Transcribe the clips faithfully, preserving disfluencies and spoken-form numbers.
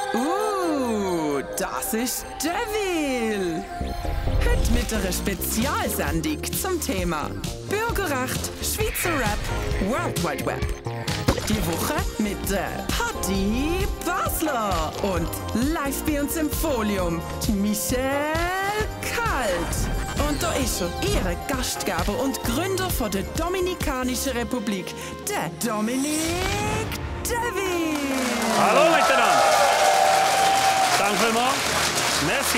Uh, das ist Devil. Heute mit einer Spezialsendung zum Thema Bürgerrecht, Schweizer Rap, World Wide Web. Die Woche mit der Hatti Basler und live bei uns im Folium Michel Kalt. Und da ist schon Ihre Gastgeber und Gründer von der Dominikanischen Republik, der Dominik Devil. Hallo miteinander. Danke vielmals. Merci.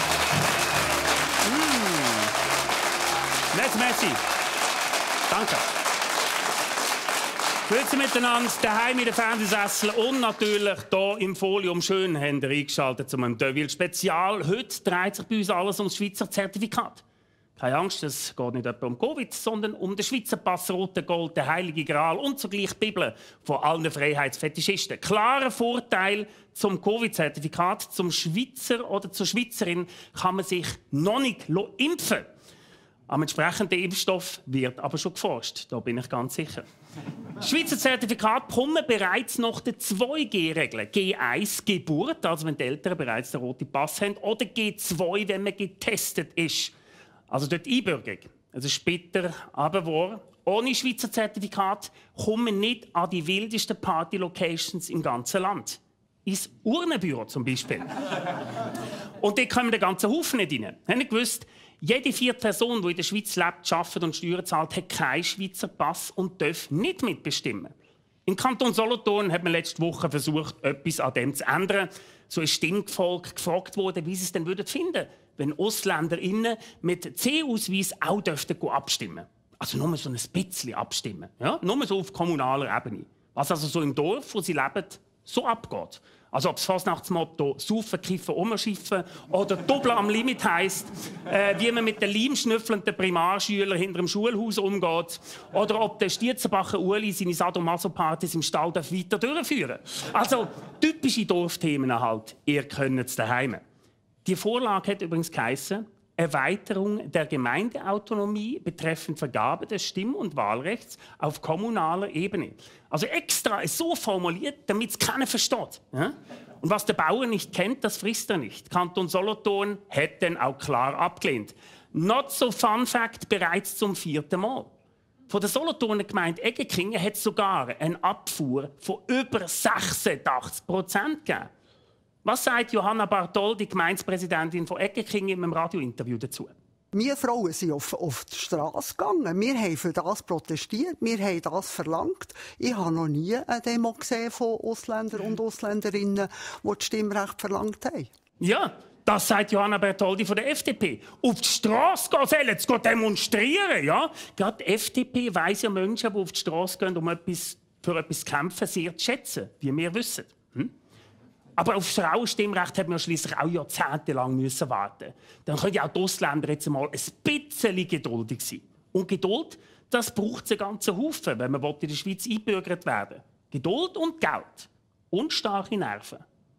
Mm. Merci, merci. Danke. Grüezi miteinander, daheim in den Fernsehsessel und natürlich hier im Folium schön haben ihr eingeschaltet zu einem Devil-Spezial. Heute dreht sich bei uns alles um das Schweizer Zertifikat. Keine Angst, es geht nicht etwa um Covid, sondern um den Schweizer Pass, rote Gold, den Heiligen Gral und zugleich die Bibel von allen Freiheitsfetischisten. Klarer Vorteil zum Covid-Zertifikat, zum Schweizer oder zur Schweizerin kann man sich noch nicht impfen. Am entsprechenden Impfstoff wird aber schon geforscht, da bin ich ganz sicher. Das Schweizer Zertifikat kommen bereits nach der zwei G Regel. G eins Geburt, also wenn die Eltern bereits den roten Pass haben, oder G zwei, wenn man getestet ist. Also dort Einbürgerung. Also später aber wahr. Ohne Schweizer Zertifikat kommen wir nicht an die wildesten Party-Locations im ganzen Land. Ins Urnenbüro zum Beispiel. Und dort kommen den ganzen Haufen nicht rein. Habt ihr gewusst, jede vierte Person, die in der Schweiz lebt, arbeitet und Steuern zahlt, hat keinen Schweizer Pass und darf nicht mitbestimmen. Im Kanton Solothurn hat man letzte Woche versucht, etwas an dem zu ändern. So ist Stimmvolk gefragt worden, wie sie es denn würden finden, wenn AusländerInnen mit C-Ausweis auch dürften abstimmen. Also nur so ein bisschen abstimmen. Ja? Nur so auf kommunaler Ebene. Was also so im Dorf, wo sie leben, so abgeht. Also ob das Fasnachtsmotto «Saufen, Kiffen, Umschiffen» oder «Doppel am Limit» heisst, äh, wie man mit den leimschnüffelnden Primarschülern hinter dem Schulhaus umgeht, oder ob der Stietzenbacher Uli seine Sadomaso-Partys im Stall weiter durchführen darf. Also typische Dorfthemen halt, ihr könnt es daheim. Die Vorlage hat übrigens geheissen, Erweiterung der Gemeindeautonomie betreffend Vergabe des Stimm- und Wahlrechts auf kommunaler Ebene. Also extra ist so formuliert, damit es keiner versteht. Ja? Und was der Bauer nicht kennt, das frisst er nicht. Kanton Solothurn hat dann auch klar abgelehnt. Not so fun fact, bereits zum vierten Mal. Von der Solothurner Gemeinde Eggekingen hat es sogar eine Abfuhr von über sechsundachtzig Prozent gegeben. Was sagt Johanna Bartol, die Gemeindepräsidentin von Eggekingen, in einem Radiointerview dazu? Wir Frauen sind auf, auf die Straße gegangen. Wir haben für das protestiert. Wir haben das verlangt. Ich habe noch nie eine Demo gesehen von Ausländern und Ausländerinnen, die das Stimmrecht verlangt haben. Ja, das sagt Johanna Bertoldi von der F D P. Auf die Straße gehen sollen, zu demonstrieren. Ja? Gerade die F D P weiss ja Menschen, die auf die Straße gehen, um etwas, für etwas zu kämpfen, sehr zu schätzen, wie wir wissen. Hm? Aber auf das Frauenstimmrecht hat man schliesslich auch jahrzehntelang müssen warten. Dann können ja auch die Ausländer jetzt mal ein bisschen geduldig sein. Und Geduld, das braucht es einen ganzen Haufen, wenn man in der Schweiz eingebürgert werden will. Geduld und Geld. Und starke Nerven.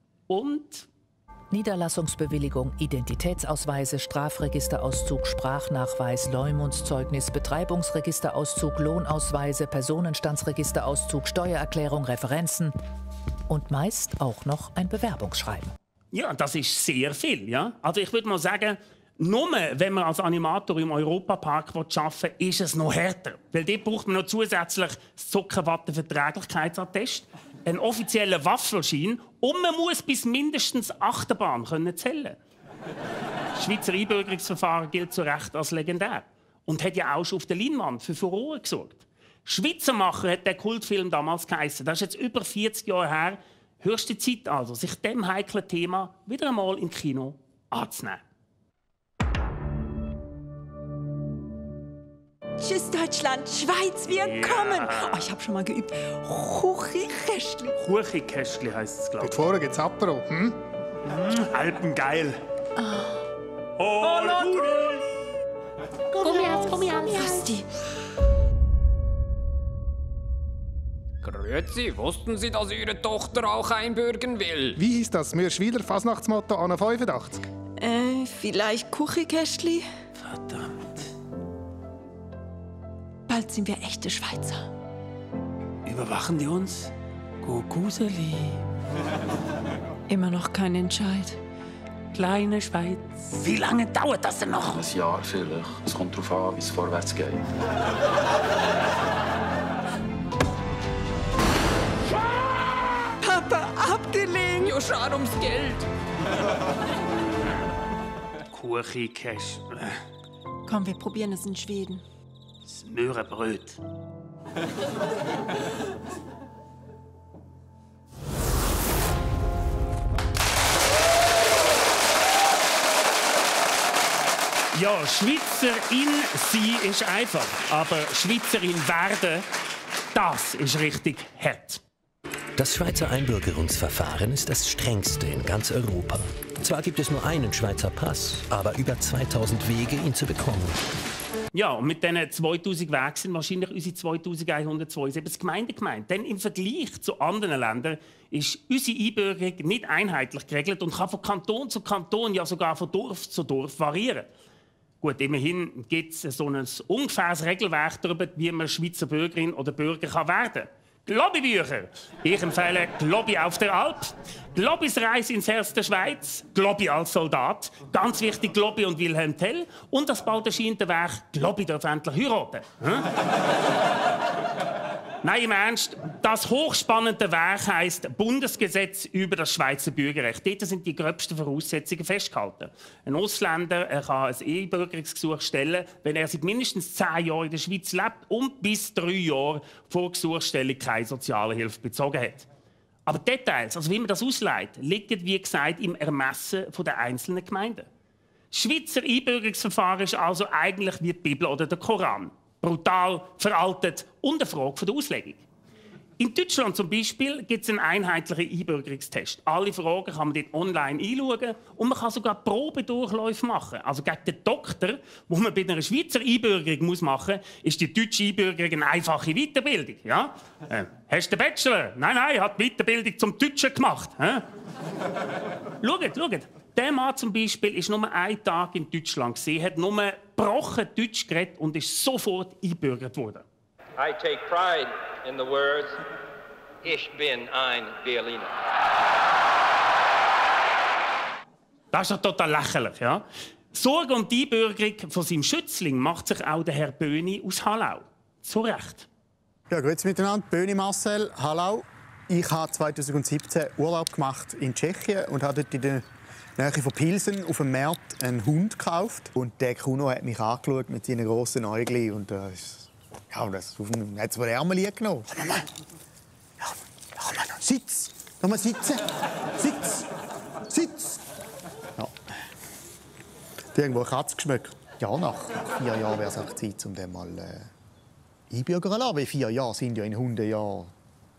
Und Niederlassungsbewilligung, Identitätsausweise, Strafregisterauszug, Sprachnachweis, Leumundszeugnis, Betreibungsregisterauszug, Lohnausweise, Personenstandsregisterauszug, Steuererklärung, Referenzen und meist auch noch ein Bewerbungsschreiben. Ja, das ist sehr viel. Ja? Also ich würde mal sagen, nur wenn man als Animator im Europapark arbeiten will, ist es noch härter. Weil dort braucht man noch zusätzlich das Zuckerwatte-Verträglichkeitsattest, einen offiziellen Waffelschein und man muss bis mindestens Achterbahn können zählen. Das Schweizer Einbürgerungsverfahren gilt zu Recht als legendär und hat ja auch schon auf der Leinwand für Furore gesorgt. Schweizermacher hat der Kultfilm damals geheissen. Das ist jetzt über vierzig Jahre her. Höchste Zeit also, sich dem heiklen Thema wieder einmal im Kino anzunehmen. Tschüss Deutschland, Schweiz, wir Ja. kommen. Oh, ich habe schon mal geübt. Kuchikästli. Kuchikästli heisst es, glaube ich. Dort vorne gibt's Apero. Hm? Mm, Alpengeil. Oh, oh Komm jetzt, komm jetzt. Rösti. Grüezi, wussten Sie, dass Ihre Tochter auch einbürgern will? Wie hieß das Mürschwiler Fasnachtsmotto an fünfundachtzig? Äh, vielleicht Kuchikästli? Verdammt. Bald sind wir echte Überwachen die uns? Kukuseli. Immer noch kein Entscheid. Kleine Schweiz. Wie lange dauert das denn noch? Ein Jahr vielleicht. Es kommt darauf an, wie es vorwärts geht. Papa, abgelenkt! Ja, schade ums Geld. Kuchenkäse. Komm, wir probieren es in Schweden. Das Möhrenbröt. Ja, Schweizerin sein ist einfach, aber Schweizerin werden, das ist richtig hart. Das Schweizer Einbürgerungsverfahren ist das strengste in ganz Europa. Zwar gibt es nur einen Schweizer Pass, aber über zweitausend Wege, ihn zu bekommen. Ja, und mit diesen zweitausend Wegen sind wahrscheinlich unsere zweitausendeinhundertzweiundsiebzig Gemeinden gemeint. Denn im Vergleich zu anderen Ländern ist unsere Einbürgerung nicht einheitlich geregelt und kann von Kanton zu Kanton, ja sogar von Dorf zu Dorf variieren. Gut, immerhin gibt es so ein ungefähres Regelwerk darüber, wie man Schweizer Bürgerin oder Bürger kann werden kann. Globibücher. Ich empfehle Globi auf der Alp, Globis Reise ins Herz der Schweiz, Globi als Soldat, ganz wichtig Globi und Wilhelm Tell und das bald erscheinende Werk Globi darf endlich heiraten. Hm? Nein, im Ernst, das hochspannende Werk heisst Bundesgesetz über das Schweizer Bürgerrecht. Dort sind die gröbsten Voraussetzungen festgehalten. Ein Ausländer er kann ein Einbürgerungsgesuch stellen, wenn er seit mindestens zehn Jahren in der Schweiz lebt und bis drei Jahre vor Gesuchsstellung keine soziale Hilfe bezogen hat. Aber Details, also wie man das ausleitet, liegen, wie gesagt, im Ermessen der einzelnen Gemeinden. Das Schweizer Einbürgerungsverfahren ist also eigentlich wie die Bibel oder der Koran. Brutal, veraltet und eine Frage der Auslegung. In Deutschland zum Beispiel gibt es einen einheitlichen Einbürgerungstest. Alle Fragen kann man dort online einschauen und man kann sogar Probedurchläufe machen. Also gegen den Doktor, wo man bei einer Schweizer Einbürgerung muss machen muss, ist die deutsche Einbürgerung eine einfache Weiterbildung. Ja? Äh, hast du den Bachelor? Nein, nein, hat die Weiterbildung zum Deutschen gemacht. Äh? Schaut, schaut. Der Mann zum Beispiel ist nur einen Tag in Deutschland gesehen, hat nur gebrochen Deutsch geredet und ist sofort eingebürgert worden. I take pride in the words, ich bin ein Berliner. Das ist ja total lächerlich, ja? Sorge um die Einbürgerung von seinem Schützling macht sich auch der Herr Böhni aus Hallau. Zu Recht. Ja, grüezi miteinander. Böhni Marcel, Hallau. Ich habe zweitausendsiebzehn Urlaub gemacht in Tschechien und habe dort in der Nähe von Pilsen auf dem Markt einen Hund gekauft. Und der Kuno hat mich angeschaut mit seinen grossen Äuglein. Und äh, ja, das hat es mir Ärmel genommen. Ja, Mama. Ja, ja, Mama. Sitz! Lass mal sitzen! Sitz! Sitz! Ja. Die irgendwo eine Katze geschmeckt. Ja, nach, nach vier Jahren wäre es auch Zeit, um den mal äh, einbürgern zu lassen. Weil vier Jahre sind ja in Hundejahren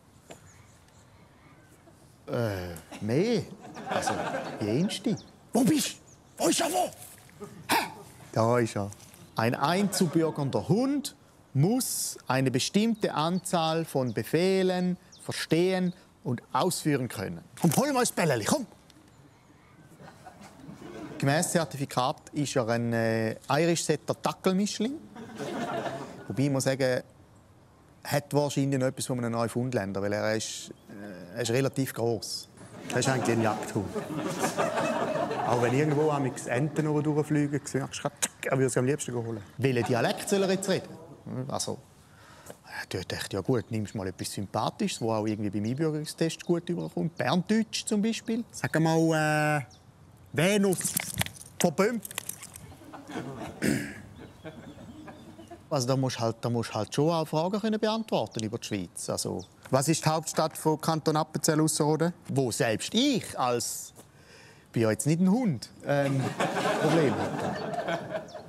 äh, mehr. Also, jenste. Wo bist du? Wo ist er wo? Hä? Da ist er. Ein einzubürgernder Hund muss eine bestimmte Anzahl von Befehlen verstehen und ausführen können. Komm, hol mal das Bällchen, komm! Gemäss Zertifikat ist er ein äh, Irish-Setter Dackelmischling. Wobei ich muss sagen, er hat wahrscheinlich noch etwas von einem Neufundländer, weil er ist, äh, er ist relativ groß. Das ist eigentlich ein Jagdhund. Auch wenn irgendwo Enten noch durchfliegen, merkst du, er würde es am liebsten holen. Welchen Dialekt soll er jetzt reden? Also, er dachte, ja gut, nimmst mal etwas Sympathisches, das auch irgendwie beim Einbürgerungstest gut überkommt. Berndeutsch zum Beispiel. Sag mal, äh, Venus von Böhm. Also da musst du halt, da musst halt schon auch Fragen können beantworten über die Schweiz. Also, was ist die Hauptstadt von Kanton Appenzell Ausserrhoden? Wo selbst ich als bin ja jetzt nicht ein Hund ähm, Problem hatte.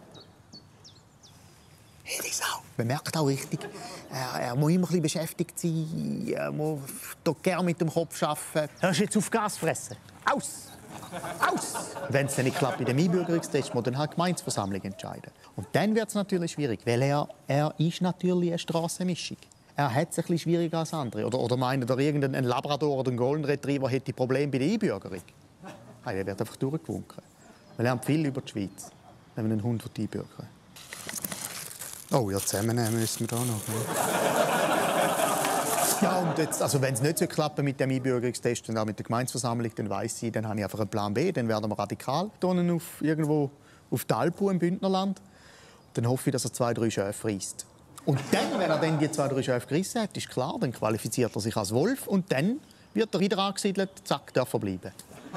Hey, die Sau. Man merkt auch richtig, er, er muss immer ein bisschen beschäftigt sein, er muss gerne mit dem Kopf arbeiten. Hörst du jetzt auf Gas fressen? Aus! Aus! Wenn es dann nicht klappt bei dem Einbürgerungstest, muss dann halt die Gemeindeversammlung entscheiden. Und dann wird es natürlich schwierig, weil er, er ist natürlich eine Strassenmischung. Er hat es ein bisschen schwieriger als andere. Oder, oder meint er, irgendein Labrador oder ein Golden Retriever hätte Probleme bei der Einbürgerung? Nein, der wird einfach durchgewunken. Man lernt viel über die Schweiz, wenn man einen Hund einbürgern. Oh, ja, zusammennehmen müssen wir da noch. Ne? Ja, und jetzt, also wenn es nicht so klappt mit dem Einbürgerungstest und auch mit der Gemeindeversammlung, dann weiss ich, dann habe ich einfach einen Plan B. Dann werden wir radikal hier auf, irgendwo auf die Alpen im Bündnerland. Dann hoffe ich, dass er zwei, drei Schäfe reisst. Und dann, wenn er dann die zwei, drei Schäfe gerissen hat, ist klar, dann qualifiziert er sich als Wolf und dann wird er wieder angesiedelt, zack, darf er bleiben.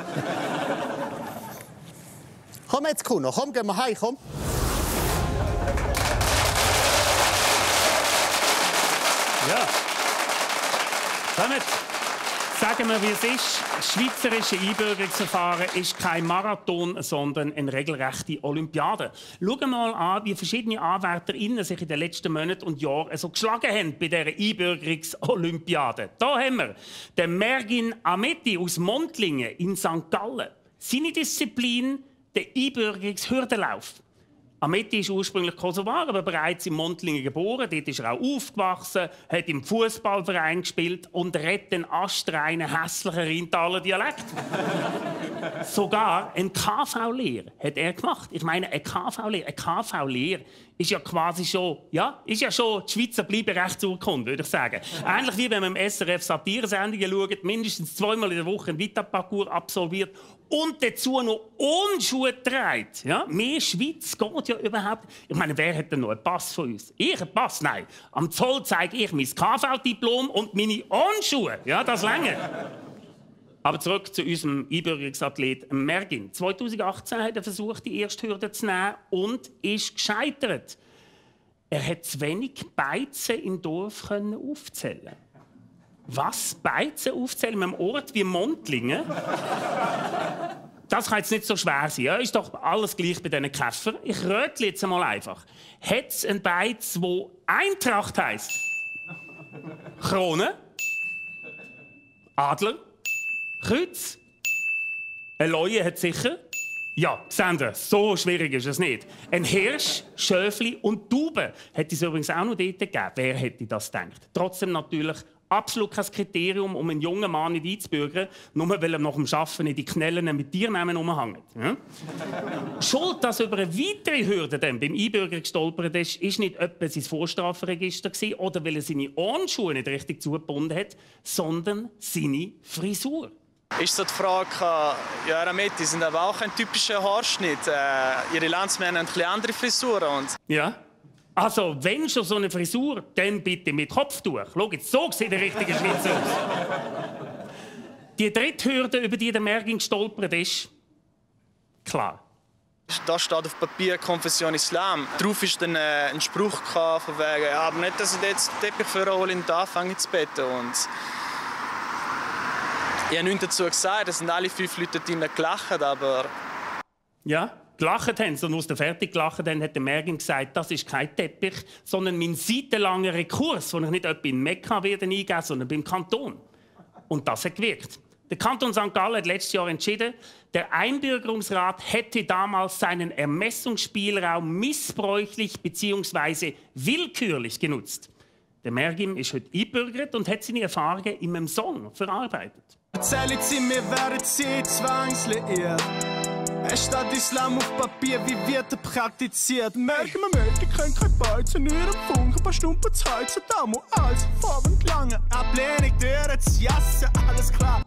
Komm jetzt, Kuno, komm, gehen wir heim, komm. Ja. Kommt, sagen wir, wie es ist. Das schweizerische Einbürgerungsverfahren ist kein Marathon, sondern eine regelrechte Olympiade. Schauen wir mal an, wie verschiedene AnwärterInnen sich in den letzten Monaten und Jahren so geschlagen haben bei dieser Einbürgerungsolympiade. Hier haben wir den Mergin Ameti aus Montlingen in Sankt Gallen. Seine Disziplin, der Einbürgerungshürdenlauf. Ameti ist ursprünglich Kosovar, aber bereits in Montlingen geboren. Dort ist er auch aufgewachsen, hat im Fußballverein gespielt und redet den astreinen, hässlichen Rheintaler Dialekt. Sogar eine K V-Lehre hat er gemacht. Ich meine, eine K V-Lehre, eine K V-Lehre ist ja quasi schon, ja, ist ja schon die Schweizer Bleiberechtsurkunde, würde ich sagen. Ähnlich wie wenn man im S R F Satiresendungen schaut, mindestens zweimal in der Woche ein Vita-Parcours absolviert und dazu noch Unschuhe trägt. Ja? Mehr Schweiz geht ja überhaupt. Ich meine, wer hat denn noch einen Pass von uns? Ich einen Pass? Nein. Am Zoll zeige ich mein K V-Diplom und meine Unschuhe. Ja, das lange. Aber zurück zu unserem Einbürgerungsathlet Mergin. zweitausendachtzehn hat er versucht, die erste Hürde zu nehmen und ist gescheitert. Er hat zu wenig Beizen im Dorf aufzählen. Was? Beizen aufzählen in einem Ort wie Montlingen? Das kann jetzt nicht so schwer sein. Ja? Ist doch alles gleich bei diesen Käfern. Ich rötle jetzt einmal einfach. Hat es einen Beiz, der Eintracht heisst? Krone? Adler? Kreuz? Eine Leue hat sicher? Ja, sehen Sie, so schwierig ist es nicht. Ein Hirsch, Schöfli und Taube hätte es übrigens auch noch dort gegeben. Wer hätte das gedacht? Trotzdem natürlich absolut kein Kriterium, um einen jungen Mann nicht einzubürgern, nur weil er nach dem Arbeiten in die Knellen mit Tiernamen rumhängt. Ja? Schuld, dass über eine weitere Hürde dann beim Einbürger gestolpert ist, ist nicht etwa sein Vorstrafenregister gewesen, oder weil er seine Ohrenschuhe nicht richtig zugebunden hat, sondern seine Frisur. Ist so die Frage, ja, Ameti sind aber auch ein typischer Haarschnitt. Äh, ihre Landsmänner haben ein bisschen andere Frisuren. Und ja. Also, wenn schon so eine Frisur, dann bitte mit Kopftuch. Schau jetzt, so sieht der richtige Schweizer aus. Die dritte Hürde, über die der Mergin gestolpert ist, klar. Da steht auf Papier Konfession Islam. Darauf ist dann äh, ein Spruch von wegen, ja, aber nicht, dass ich jetzt den Teppich für hole und anfange zu beten. Und ich habe nichts dazu gesagt, es sind alle fünf Leute drinnen gelacht, aber... Ja, gelacht haben sie. Und als sie fertig gelacht haben, hat der Mergin gesagt, das ist kein Teppich, sondern mein seitenlanger Rekurs, den ich nicht etwa in Mekka werde eingeben, sondern beim Kanton. Und das hat gewirkt. Der Kanton Sankt Gallen hat letztes Jahr entschieden, der Einbürgerungsrat hätte damals seinen Ermessungsspielraum missbräuchlich bzw. willkürlich genutzt. Der Mergin ist heute eingebürgert und hat seine Erfahrungen in einem Song verarbeitet. Erzählen Sie mir, werden Sie zwangsliiert? Es steht Islam auf Papier, wie wird er praktiziert? Merken wir mit, die können kein Beizen, nur im Funk, ein paar Stunden zu heizen, da muss alles vor und lange. Ablehnung, Dürre, Jasse, alles klar.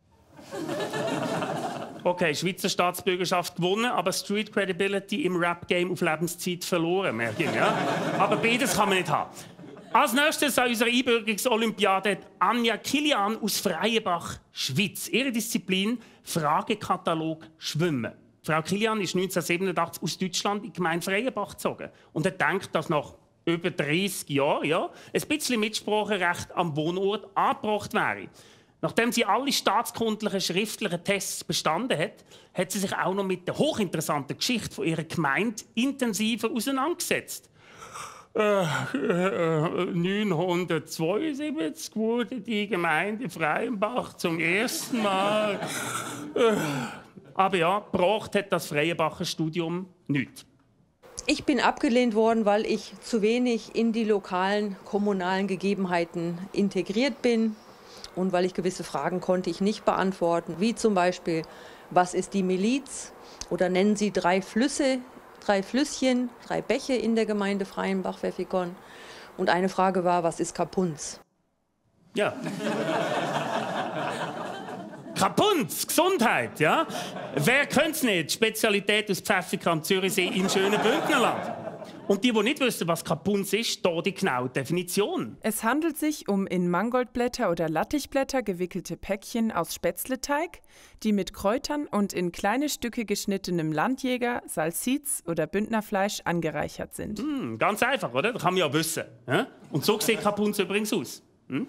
Okay, Schweizer Staatsbürgerschaft gewonnen, aber Street Credibility im Rap-Game auf Lebenszeit verloren, Mergin, ja? Aber beides kann man nicht haben. Als nächstes an unserer Einbürgerungsolympiade Anja Kilian aus Freienbach, Schweiz. Ihre Disziplin Fragekatalog Schwimmen. Frau Kilian ist neunzehnhundertsiebenundachtzig aus Deutschland in die Gemeinde Freienbach gezogen und hat gedacht, dass nach über dreißig Jahren ja, ein bisschen Mitspracherecht am Wohnort angebracht wäre. Nachdem sie alle staatskundlichen schriftlichen Tests bestanden hat, hat sie sich auch noch mit der hochinteressanten Geschichte von ihrer Gemeinde intensiver auseinandergesetzt. Äh, äh, neunzehnhundertzweiundsiebzig wurde die Gemeinde Freienbach zum ersten Mal. Äh, aber ja, gebracht hat das Freienbacher Studium nichts. Ich bin abgelehnt worden, weil ich zu wenig in die lokalen, kommunalen Gegebenheiten integriert bin und weil ich gewisse Fragen konnte ich nicht beantworten, wie zum Beispiel, was ist die Miliz? Oder nennen Sie drei Flüsse, drei Flüsschen, drei Bäche in der Gemeinde Freienbach-Pfäffikon. Und eine Frage war, was ist Kapunz? Ja. Kapunz, Gesundheit, ja? Wer könnte es nicht? Spezialität aus Pfäffiker am Zürichsee im schönen Bündnerland. Und die, die nicht wissen, was Kapunz ist, hier die genaue Definition. Es handelt sich um in Mangoldblätter oder Lattichblätter gewickelte Päckchen aus Spätzleteig, die mit Kräutern und in kleine Stücke geschnittenem Landjäger, Salsiz oder Bündnerfleisch angereichert sind. Hm, ganz einfach, oder? Das kann man ja wissen. Ja? Und so sieht Kapunz übrigens aus. Hm?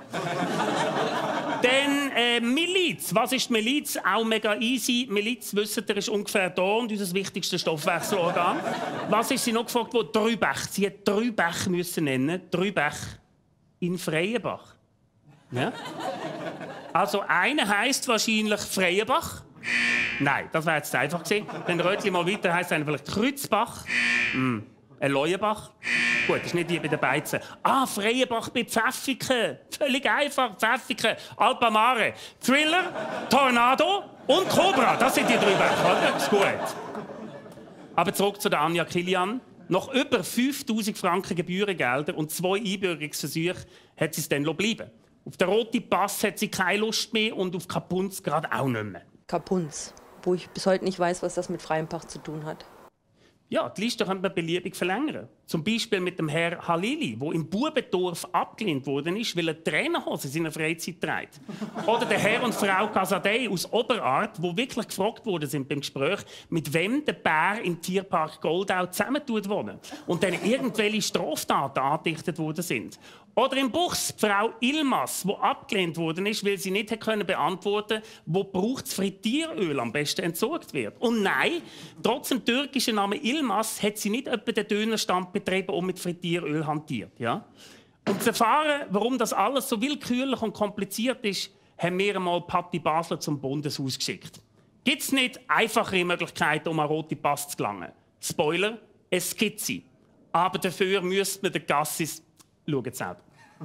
Dann äh, Miliz. Was ist die Miliz? Auch mega easy. Miliz, wisst ihr, ist ungefähr da und unser wichtigstes Stoffwechselorgan. Was ist sie noch gefragt worden? Drübach. Sie hat Drübach müssen nennen. Drübach in Freienbach. Ja? Also einer heisst wahrscheinlich Freienbach. Nein, das wäre jetzt einfach gewesen. Dann Rötli mal weiter, heisst einer vielleicht Kreuzbach. Mm. Ein Leuenbach. Gut, das ist nicht wie bei den Beizen. Ah, Freienbach bei Pfäffiken. Völlig einfach, Pfäffiken. Alpamare. Thriller, Tornado und Cobra. Das sind die drei Bäche, oder? Das ist gut. Aber zurück zu der Anja Kilian. Nach über fünftausend Franken Gebührengelder und zwei Einbürgerungsversuche hat sie es dann bleiben. Auf den roten Pass hat sie keine Lust mehr und auf Kapunz gerade auch nicht mehr. Kapunz, wo ich bis heute nicht weiß, was das mit freiem Pacht zu tun hat. Ja, die Liste könnte man beliebig verlängern. Zum Beispiel mit dem Herrn Halili, der im Bubendorf abgelehnt worden ist, weil er Trainerhose in seiner Freizeit trägt. Oder der Herr und Frau Casadei aus Oberart, die wirklich gefragt worden sind beim Gespräch, mit wem der Bär im Tierpark Goldau zusammentut wohnen und dann irgendwelche Straftaten angedichtet worden sind. Oder im Buchs Frau Ilmas, die abgelehnt worden ist, weil sie nicht können beantworten konnte, wo braucht das Frittieröl am besten entsorgt wird. Und nein, trotz dem türkischen Namen Ilmas hat sie nicht etwa den Dönerstand betrieben und mit Frittieröl hantiert. Ja? Um zu erfahren, warum das alles so willkürlich und kompliziert ist, haben wir einmal Patti Basler zum Bundeshaus geschickt. Gibt es nicht einfachere Möglichkeiten, um an rote Pass zu gelangen? Spoiler, es gibt sie. Aber dafür müsste man den Gassis schauen selber.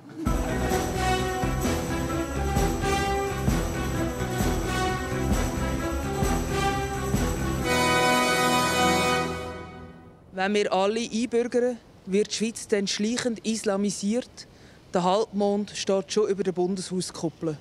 Wenn wir alle einbürgern, wird die Schweiz dann schleichend islamisiert. Der Halbmond steht schon über der Bundeshauskuppel.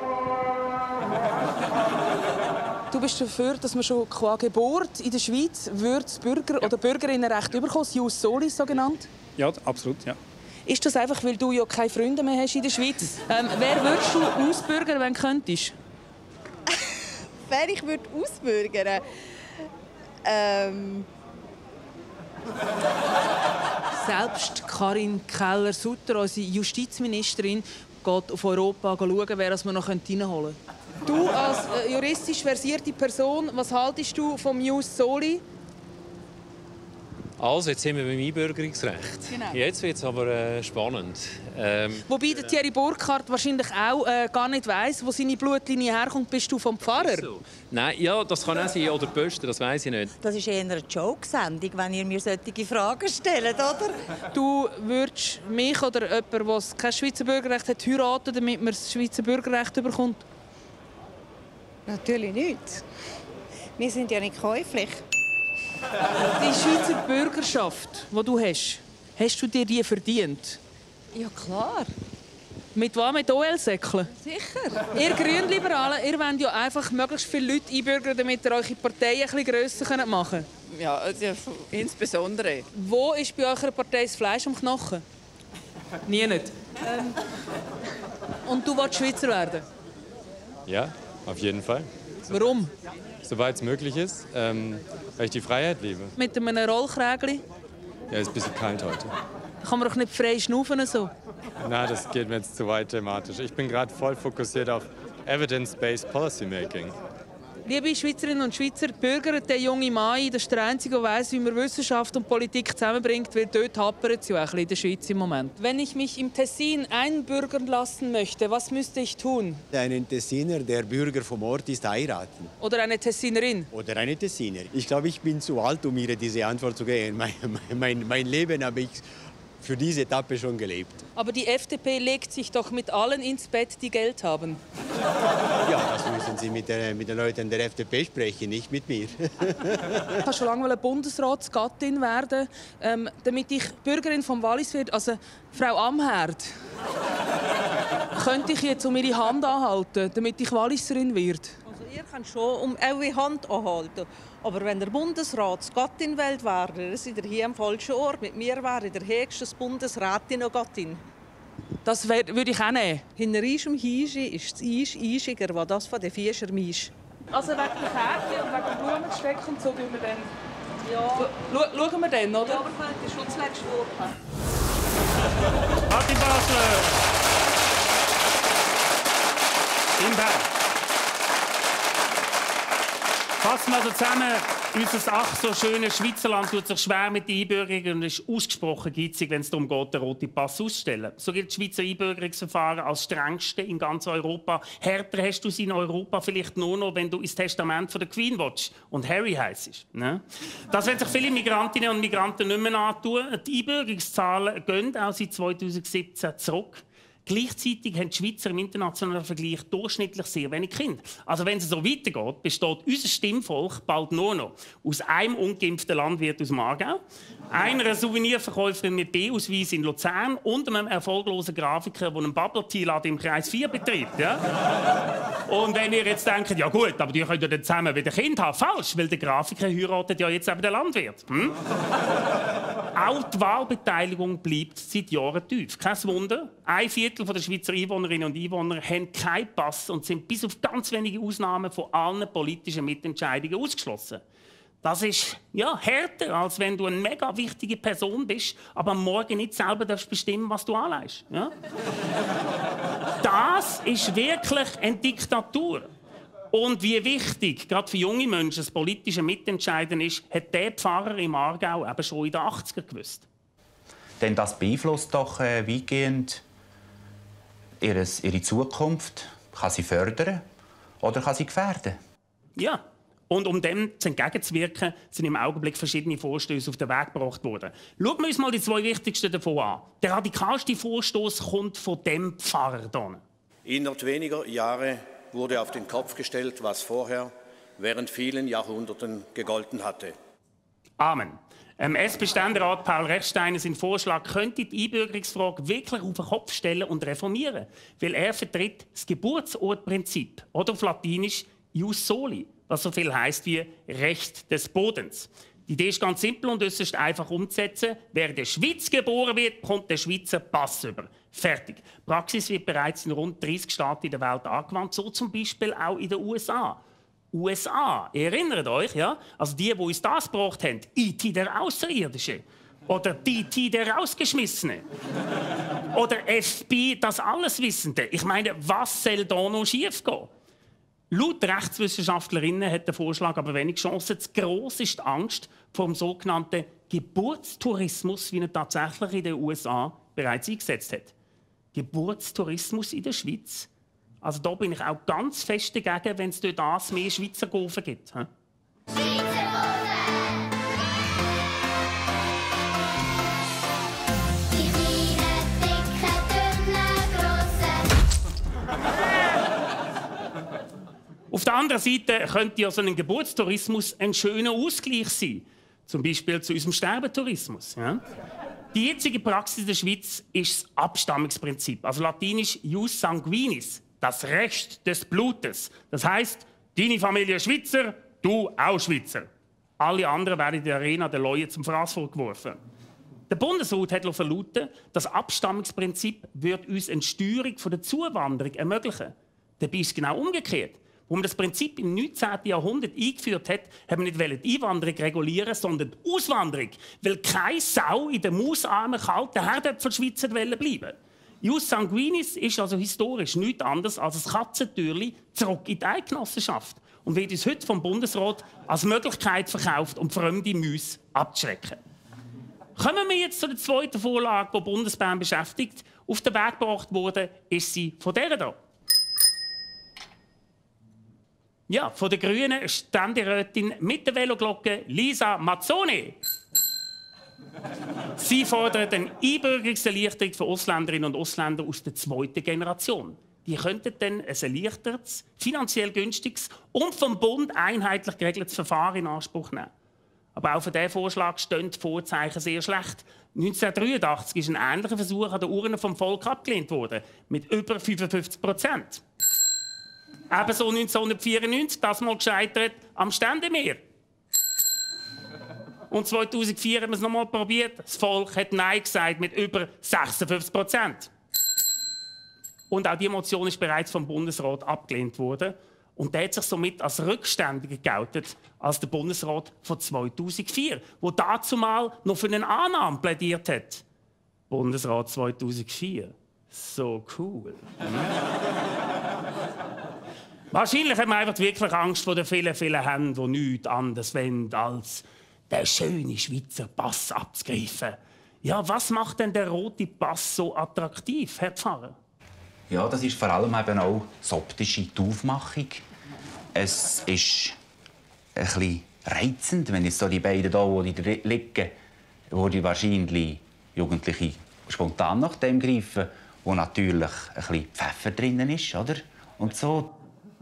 Du bist dafür, dass man schon qua Geburt in der Schweiz Bürger- oder Bürgerinnenrecht bekommen, das Jus Soli sogenannt? Ja, absolut, ja. Ist das einfach, weil du ja keine Freunde mehr hast in der Schweiz? Ähm, wer würdest du ausbürgern, wenn du könntest? Wer ich würde ausbürgern? Ähm... Selbst Karin Keller-Sutter, unsere Justizministerin, geht auf Europa schauen, wer wir noch reinholen können. Du als äh, juristisch versierte Person, was haltest du vom Jus Soli? Also, jetzt sind wir beim Einbürgerungsrecht. Genau. Jetzt wird es aber äh, spannend. Ähm, Wobei der Thierry Burkhardt wahrscheinlich auch äh, gar nicht weiss, wo seine Blutlinie herkommt. Bist du vom Pfarrer? so. Nein, ja, das kann auch sein. Oder Pöster, das weiss ich nicht. Das ist eher eine Joke-Sendung, wenn ihr mir solche Fragen stellt, oder? Du würdest mich oder jemanden, der kein Schweizer Bürgerrecht hat, heiraten, damit man das Schweizer Bürgerrecht bekommt? Natürlich nicht. Wir sind ja nicht käuflich. Die Schweizer Bürgerschaft, die du hast, hast du dir die verdient? Ja, klar. Mit was? Mit O L-Säckeln? Sicher. Ihr Grünliberalen, ihr wollt ja einfach möglichst viele Leute einbürgern, damit ihr eure Partei ein bisschen grösser machen könnt. Ja, also insbesondere. Wo ist bei eurer Partei das Fleisch am Knochen? Nie nicht. Ähm. Und du willst Schweizer werden? Ja, auf jeden Fall. Warum? Soweit es möglich ist, ähm, weil ich die Freiheit liebe. Mit einem Rollkrägli? Ja, ist ein bisschen kalt heute. Da kann man doch nicht frei schnaufen so. Na, das geht mir jetzt zu weit thematisch. Ich bin gerade voll fokussiert auf Evidence-Based Policymaking. Liebe Schweizerinnen und Schweizer, bürgert der junge Mann, das ist der Einzige, der weiss, wie man Wissenschaft und Politik zusammenbringt, weil dort hapert es ja auch in der Schweiz im Moment. Wenn ich mich im Tessin einbürgern lassen möchte, was müsste ich tun? Einen Tessiner, der Bürger vom Ort ist, heiraten. Oder eine Tessinerin? Oder eine Tessiner. Ich glaube, ich bin zu alt, um ihr diese Antwort zu geben. Mein, mein, mein Leben habe ich für diese Etappe schon gelebt. Aber die F D P legt sich doch mit allen ins Bett, die Geld haben. Ja, das müssen Sie mit, der, mit den Leuten der F D P sprechen, nicht mit mir. Ich wollte schon lange Bundesratsgattin werden, ähm, damit ich Bürgerin vom Wallis werde, also Frau Amherd. Könnte ich jetzt um Ihre Hand anhalten, damit ich Walliserin werde? Also ihr könnt schon um eure Hand anhalten. Aber wenn der Bundesratsgattin wählt wäre, seid ihr hier am falschen Ort. Mit mir wäre der höchste Bundesrätin und Gattin. Das würde ich auch nehmen. Hinter unserem Hieschi ist das Eis eisiger, was das von den Fischer Misch. Also wegen der Kärtchen und wegen dem Blumensteck und so tun wir dann. Ja. Schau, schauen wir dann, oder? Ja, aber könnt ihr schon zuletzt Woche. Party Basler! In Bern. Fassen wir also zusammen, unser ach so schönes Schweizerland tut sich schwer mit der Einbürgerung und ist ausgesprochen geizig, wenn es darum geht, den roten Pass auszustellen. So gilt das Schweizer Einbürgerungsverfahren als strengste in ganz Europa. Härter hast du es in Europa vielleicht nur noch, wenn du ins Testament von der Queen watchst und Harry heisst. Ne? Das werden sich viele Migrantinnen und Migranten nicht mehr antun. Die Einbürgerungszahlen gehen auch seit zweitausendsiebzehn zurück. Gleichzeitig haben die Schweizer im internationalen Vergleich durchschnittlich sehr wenig Kinder. Also wenn es so weitergeht, besteht unser Stimmvolk bald nur noch aus einem ungeimpften Landwirt aus dem Aargau, einer Souvenirverkäuferin mit B-Ausweis in Luzern und einem erfolglosen Grafiker, der einen Bubble-Tea-Laden im Kreis vier betreibt. Ja? Und wenn ihr jetzt denkt, ja gut, aber die können ja dann zusammen wieder Kinder haben. Falsch, weil der Grafiker heiratet ja jetzt eben den Landwirt. Hm? Auch die Wahlbeteiligung bleibt seit Jahren tief. Kein Wunder, ein Viertel der Schweizer Einwohnerinnen und Einwohner haben keinen Pass und sind bis auf ganz wenige Ausnahmen von allen politischen Mitentscheidungen ausgeschlossen. Das ist ja, härter, als wenn du eine mega wichtige Person bist, aber am Morgen nicht selber bestimmen darfst, was du anlegst. Ja? Das ist wirklich eine Diktatur. Und wie wichtig, gerade für junge Menschen, das politische Mitentscheiden ist, hat der Pfarrer im Aargau eben schon in den achtziger gewusst. Denn das beeinflusst doch äh, weitgehend ihres, ihre Zukunft. Kann sie fördern oder kann sie gefährden? Ja. Und um dem entgegenzuwirken, sind im Augenblick verschiedene Vorstöße auf den Weg gebracht worden. Schauen wir uns mal die zwei wichtigsten davon an. Der radikalste Vorstoß kommt von dem Pfarrer hier. Innerhalb weniger Jahre wurde auf den Kopf gestellt, was vorher während vielen Jahrhunderten gegolten hatte. Amen. Ähm, S P-Ständerat Paul Rechsteiner, sein Vorschlag könnte die Einbürgerungsfrage wirklich auf den Kopf stellen und reformieren. Weil er vertritt das Geburtsortprinzip, oder auf Latinisch Ius Soli, was so viel heisst wie Recht des Bodens. Die Idee ist ganz simpel und äußerst einfach umzusetzen. Wer in der Schweiz geboren wird, kommt der Schweizer Pass über. Fertig. Die Praxis wird bereits in rund dreißig Staaten in der Welt angewandt, so zum Beispiel auch in den U S A. U S A, ihr erinnert euch, ja? Also die, die uns das gebracht haben, I T der Außerirdische. Oder D T der Rausgeschmissene. Oder F B das Alleswissende. Ich meine, was soll da noch schiefgehen? Laut Rechtswissenschaftlerinnen hat der Vorschlag aber wenig Chancen. Zu gross ist die Angst vor dem sogenannten Geburtstourismus, wie er tatsächlich in den U S A bereits eingesetzt hat. Geburtstourismus in der Schweiz? Also da bin ich auch ganz fest dagegen, wenn es durch das mehr Schweizer Gofen gibt. He? Auf der anderen Seite könnte ja so ein Geburtstourismus ein schöner Ausgleich sein. Zum Beispiel zu unserem Sterbetourismus. Ja? Die jetzige Praxis in der Schweiz ist das Abstammungsprinzip, also latinisch Ius sanguinis, das Recht des Blutes. Das heisst, deine Familie Schweizer, du auch Schweizer. Alle anderen werden in der Arena der Leute zum Fraß vorgeworfen. Der Bundesrat hat verlauten, das Abstammungsprinzip wird uns eine Steuerung von der Zuwanderung ermöglichen. Dabei ist es genau umgekehrt. Wo man das Prinzip im neunzehnten Jahrhundert eingeführt hat, haben wir nicht die Einwanderung regulieren, sondern die Auswanderung. Weil keine Sau in der mausarmen, kalten Herdöpfelschweizer bleiben. Ius sanguinis ist also historisch nichts anderes als ein Katzentürli zurück in die Eidgenossenschaft und wird uns heute vom Bundesrat als Möglichkeit verkauft, um fremde Mäuse abzuschrecken. Kommen wir jetzt zu der zweiten Vorlage, die Bundesbern beschäftigt. Auf den Weg gebracht wurde, ist sie von dieser hier. Ja, von der grünen Ständerätin mit der Veloglocke Lisa Mazzoni. Sie fordert eine Einbürgerungserleichterung für Ausländerinnen und Ausländer aus der zweiten Generation. Die könnten dann ein erleichtertes, finanziell günstiges und vom Bund einheitlich geregeltes Verfahren in Anspruch nehmen. Aber auch für diesen Vorschlag stehen die Vorzeichen sehr schlecht. neunzehnhundertdreiundachtzig ist ein ähnlicher Versuch an der Urne vom Volk abgelehnt worden, mit über fünfundfünfzig Prozent. Ebenso neunzehnhundertvierundneunzig, das mal gescheitert am Ständemeer. Und zweitausendvier haben wir es nochmal probiert. Das Volk hat Nein gesagt mit über sechsundfünfzig Prozent. Und auch diese Motion ist bereits vom Bundesrat abgelehnt worden. Und der hat sich somit als rückständiger geoutet als der Bundesrat von zweitausendvier, der dazumal noch für eine Annahme plädiert hat. Bundesrat zweitausendvier. So cool. Wahrscheinlich haben wir einfach wirklich Angst vor den vielen, vielen Händen, die nichts anderes wollen, als den schönen Schweizer Pass abzugreifen. Ja, was macht denn der rote Pass so attraktiv, Herr Pfarrer? Ja, das ist vor allem eben auch das optische, die Aufmachung. Es ist ein bisschen reizend, wenn jetzt so die beiden hier, die da liegen, würde wahrscheinlich Jugendliche spontan nach dem greifen, wo natürlich ein bisschen Pfeffer drin ist, oder? Und so.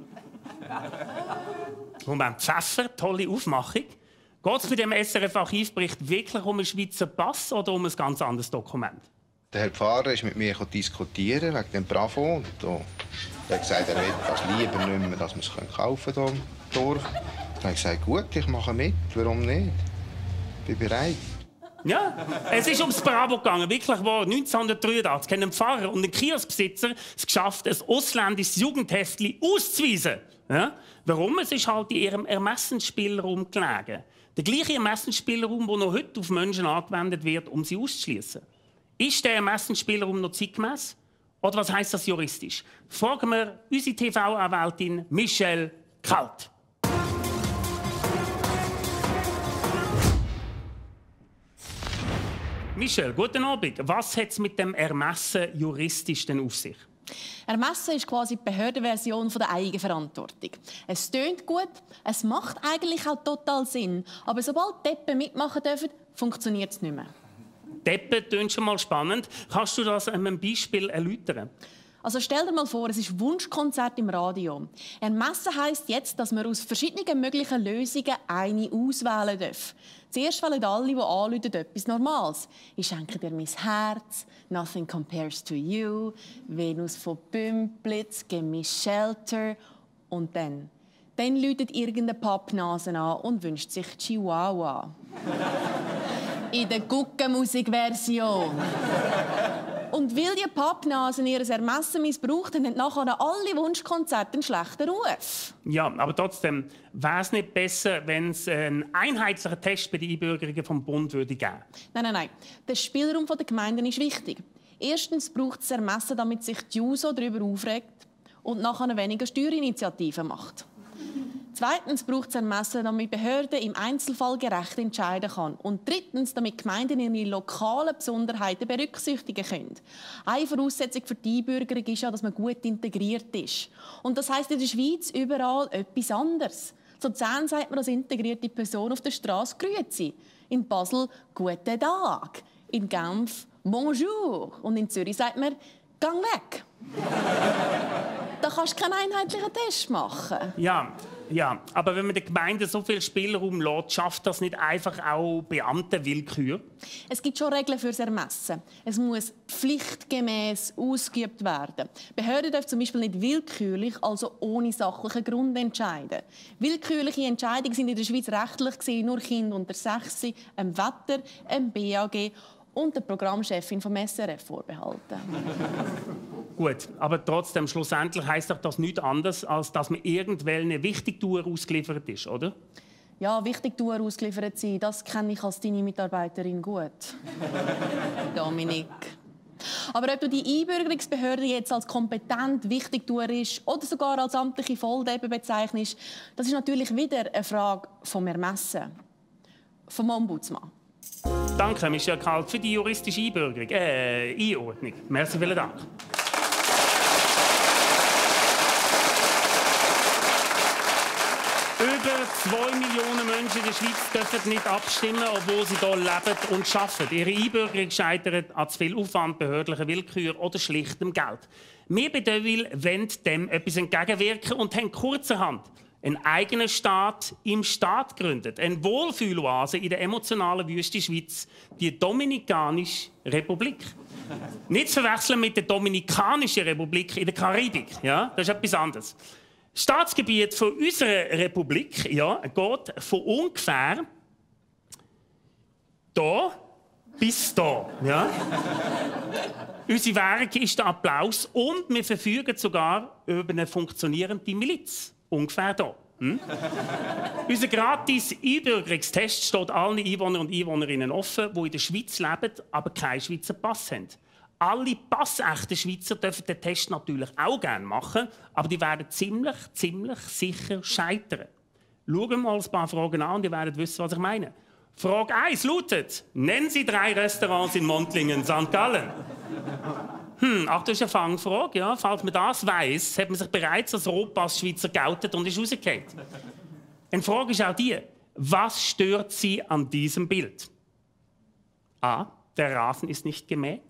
Moment, Pfeffer, tolle Aufmachung. Geht es bei dem S R F-Archivbericht wirklich um einen Schweizer Pass oder um ein ganz anderes Dokument? Der Herr Pfarrer ist mit mir diskutieren wegen dem Bravo. Und da er hat gesagt, er will das lieber nicht mehr, dass wir es kaufen hier im Dorf. Dann habe ich gesagt, gut, ich mache mit. Warum nicht? Ich bin bereit. Ja, es ist ums Bravo gegangen, wirklich wahr. neunzehnhundertdreiundachtzig haben ein Pfarrer und ein Kioskbesitzer es geschafft, ein ausländisches Jugendheftchen auszuweisen. Ja? Warum? Es ist halt in ihrem Ermessensspielraum gelegen. Der gleiche Ermessensspielraum, der noch heute auf Menschen angewendet wird, um sie auszuschließen. Ist der Ermessensspielraum noch zeitgemäß? Oder was heisst das juristisch? Fragen wir unsere T V-Anwältin Michelle Kalt. Michelle, guten Abend. Was hat es mit dem Ermessen juristisch denn auf sich? Ermessen ist quasi die Behördenversion der Eigenverantwortung. Es tönt gut, es macht eigentlich auch total Sinn. Aber sobald Deppen mitmachen dürfen, funktioniert es nicht mehr. Deppen tönt schon mal spannend. Kannst du das an einem Beispiel erläutern? Also stell dir mal vor, es ist Wunschkonzert im Radio. Ermessen heisst jetzt, dass man aus verschiedenen möglichen Lösungen eine auswählen darf. Zuerst wählen alle, die anrufen, etwas Normales. Ich schenke dir mein Herz, Nothing Compares to You, Venus von Bümplitz, Give me Shelter. Und dann? Dann läutet irgendeine Pappnase an und wünscht sich Chihuahua. In der Guckenmusik-Version. Und weil die Pappnasen ihr Ermessen missbraucht haben, haben nachher alle Wunschkonzerte einen schlechten Ruf. Ja, aber trotzdem, wäre es nicht besser, wenn es einen einheitlichen Test bei den Einbürgerungen vom Bund würde geben? Nein, nein, nein. Der Spielraum der Gemeinden ist wichtig. Erstens braucht es Ermessen, damit sich die JUSO darüber aufregt und nachher weniger Steuerinitiativen macht. Zweitens braucht es Ermessen, damit Behörden im Einzelfall gerecht entscheiden können. Und drittens, damit Gemeinden ihre lokalen Besonderheiten berücksichtigen können. Eine Voraussetzung für die Einbürgerung ist ja, dass man gut integriert ist. Und das heisst in der Schweiz überall etwas anderes. Zu Luzern sagt man als integrierte Person auf der Straße «Grüezi». In Basel «Guten Tag». In Genf «Bonjour». Und in Zürich sagt man «Gang weg». Da kannst du keinen einheitlichen Test machen. Ja, ja, aber wenn man den Gemeinden so viel Spielraum lässt, schafft das nicht einfach auch Beamtenwillkür? Es gibt schon Regeln fürs Ermessen. Es muss pflichtgemäß ausgeübt werden. Behörden dürfen zum Beispiel nicht willkürlich, also ohne sachlichen Grund entscheiden. Willkürliche Entscheidungen sind in der Schweiz rechtlich gesehen nur Kinder unter sechs, einem Wetter, einem B A G und der Programmchefin vom S R F vorbehalten. Gut, aber trotzdem, schlussendlich heisst doch das nichts anderes, als dass man irgendwelche Wichtigtour ausgeliefert ist, oder? Ja, Wichtigtour ausgeliefert sein, das kenne ich als deine Mitarbeiterin gut. Dominik. Aber ob du die Einbürgerungsbehörde jetzt als kompetent Wichtigtour ist oder sogar als amtliche Volldeppen bezeichnest, das ist natürlich wieder eine Frage vom Ermessen. Vom Ombudsmann. Danke, Michelle Kalt, für die juristische Einbürgerung, äh, Einordnung. Merci, vielen Dank. Über zwei Millionen Menschen in der Schweiz dürfen nicht abstimmen, obwohl sie hier leben und arbeiten. Ihre Einbürgerung scheitert an zu viel Aufwand, behördlicher Willkür oder schlichtem Geld. Wir bei Deville wollen dem etwas entgegenwirken und haben kurzerhand einen eigenen Staat im Staat gründet. Eine Wohlfühloase in der emotionalen Wüste Schweiz, die Dominikanische Republik. Nicht zu verwechseln mit der Dominikanischen Republik in der Karibik. Ja? Das ist etwas anderes. Das Staatsgebiet von unserer Republik ja, geht von ungefähr hier bis hier. Ja? Unsere Währung ist der Applaus und wir verfügen sogar über eine funktionierende Miliz. Ungefähr hier. Hm? Unser gratis Einbürgerungstest steht allen Einwohnern und Einwohnerinnen offen, die in der Schweiz leben, aber keinen Schweizer Pass haben. Alle passechten Schweizer dürfen den Test natürlich auch gerne machen, aber die werden ziemlich, ziemlich sicher scheitern. Schauen wir mal ein paar Fragen an und ihr werdet wissen, was ich meine. Frage eins lautet: Nennen Sie drei Restaurants in Montlingen, Sankt Gallen. Hm, ach, das ist eine Fangfrage. Ja. Falls man das weiss, hat man sich bereits als Rohpass-Schweizer geoutet und ist rausgefallen. Eine Frage ist auch die: Was stört Sie an diesem Bild? A. Der Rasen ist nicht gemäht.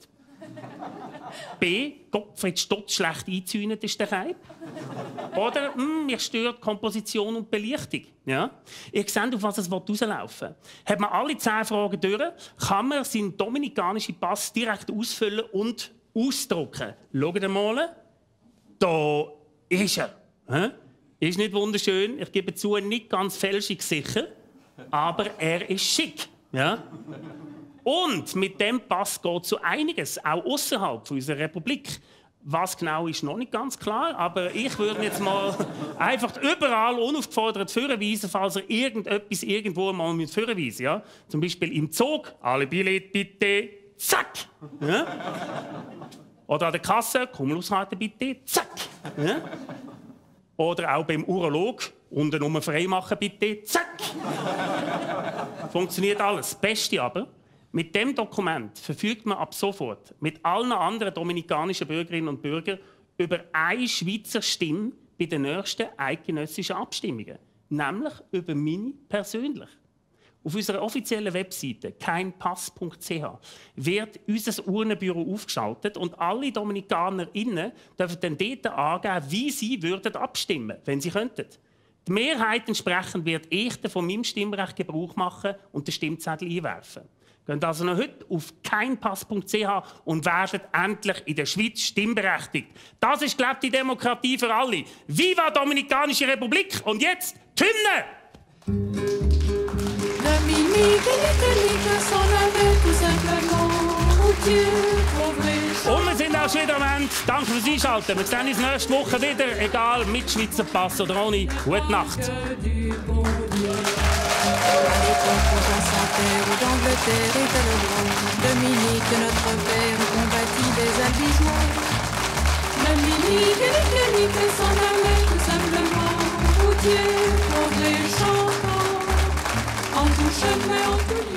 B. Gottfried Stotz schlecht eingezäunt ist der Keib. Oder hm, mich stört Komposition und Belichtung. Ja? Ihr seht, auf was es rauslaufen will. Hat man alle zehn Fragen durch, kann man seinen dominikanischen Pass direkt ausfüllen und ausdrucken. Schaut mal. Da ist er. Hä? Ist nicht wunderschön. Ich gebe zu, nicht ganz fälschungssicher. Aber er ist schick. Ja? Und mit dem Pass geht so einiges, auch außerhalb unserer Republik. Was genau ist noch nicht ganz klar, aber ich würde jetzt mal einfach überall unaufgefordert vorweisen, falls ihr irgendetwas irgendwo mal mit vorweisen, ja? Zum Beispiel im Zug, alle Billette bitte, zack! Ja? Oder an der Kasse, Kummelusrate bitte, zack! Ja? Oder auch beim Urolog, unten frei machen bitte, zack! Funktioniert alles. Das Beste aber: Mit dem Dokument verfügt man ab sofort mit allen anderen dominikanischen Bürgerinnen und Bürgern über eine Schweizer Stimme bei den nächsten eidgenössischen Abstimmungen. Nämlich über meine persönlich. Auf unserer offiziellen Webseite keinpass punkt c h wird unser Urnenbüro aufgeschaltet und alle DominikanerInnen dürfen dann dort angeben, wie sie würden abstimmen, wenn sie könnten. Die Mehrheit entsprechend wird ich von meinem Stimmrecht Gebrauch machen und den Stimmzettel einwerfen. Geht also noch heute auf keinpass punkt c h und werdet endlich in der Schweiz stimmberechtigt. Das ist, glaube ich, die Demokratie für alle. Viva Dominikanische Republik! Und jetzt die Hymne! Und wir sind auch schon wieder am Ende. Danke fürs Einschalten. Wir sehen uns nächste Woche wieder, egal mit Schweizer Pass oder ohne. Gute Nacht. D'Angleterre et Talleyrand, Dominique, notre père, combattit des albigeois. Dominique, Nique, Nique, s'en allait tout simplement, routier, pauvre et chantant, en tout chemin, en tout